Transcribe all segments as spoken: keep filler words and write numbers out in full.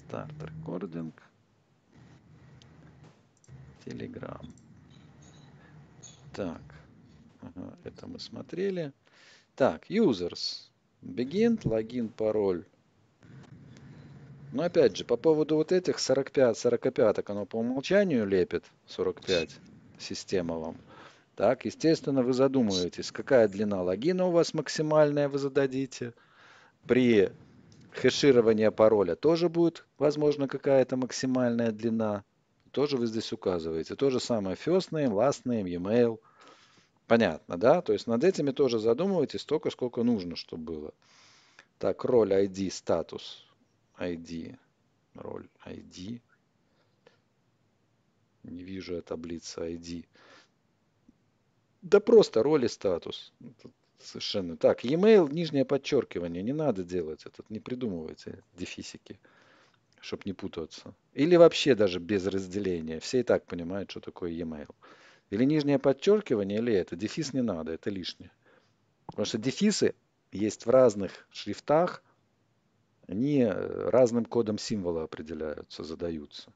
Start recording. Telegram. Так, ага, это мы смотрели. Так, users. Begin, логин, пароль. Но опять же, по поводу вот этих сорок пять, сорок пять, оно по умолчанию лепит сорок пять, система вам. Так, естественно, вы задумываетесь, какая длина логина у вас максимальная, вы зададите. При хэшировании пароля тоже будет, возможно, какая-то максимальная длина. Тоже вы здесь указываете. То же самое first name, last name, e-mail. Понятно, да? То есть над этими тоже задумывайтесь столько, сколько нужно, чтобы было. Так, роль ай ди, статус. ай ди. Роль ай ди. Не вижу я таблицы ай ди. Да просто роль и статус. Тут совершенно. Так, e-mail, нижнее подчеркивание. Не надо делать это. Не придумывайте дефисики, чтобы не путаться. Или вообще даже без разделения. Все и так понимают, что такое e-mail. Или нижнее подчеркивание, или это. Дефис не надо, это лишнее. Потому что дефисы есть в разных шрифтах. Они разным кодом символа определяются, задаются.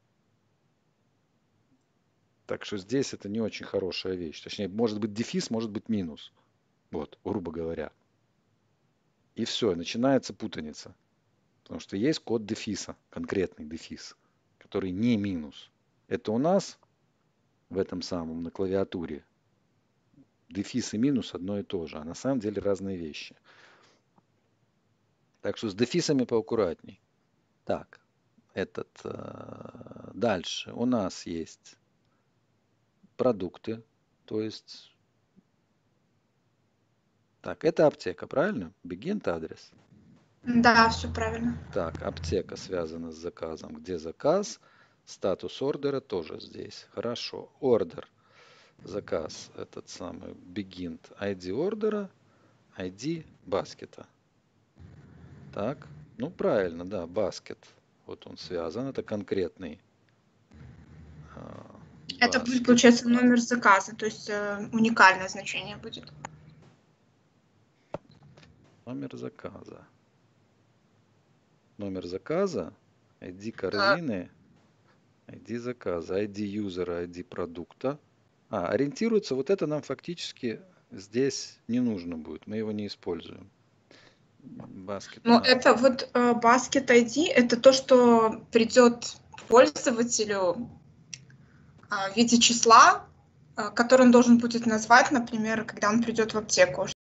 Так что здесь это не очень хорошая вещь. Точнее, может быть дефис, может быть минус. Вот, грубо говоря. И все, начинается путаница. Потому что есть код дефиса, конкретный дефис, который не минус. Это у нас в этом самом на клавиатуре дефис и минус одно и то же, а на самом деле разные вещи. Так что с дефисами поаккуратней. Так, этот э, дальше у нас есть продукты, то есть так, это аптека, правильно? Begin адрес. Да, все правильно. Так, аптека связана с заказом. Где заказ? Статус ордера тоже здесь. Хорошо. Ордер. Заказ этот самый begin ай ди ордера, ай ди баскета. Так, ну правильно, да, баскет. Вот он связан, это конкретный. Это будет, получается, номер заказа, то есть э, уникальное значение будет. Номер заказа. Номер заказа, ай ди корзины, ай ди заказа, ай ди юзера, ай ди продукта. А, ориентируется, вот это нам фактически здесь не нужно будет, мы его не используем. Basket Ну, на... это вот э, Basket ай ди, это то, что придет пользователю э, в виде числа, э, который он должен будет назвать, например, когда он придет в аптеку.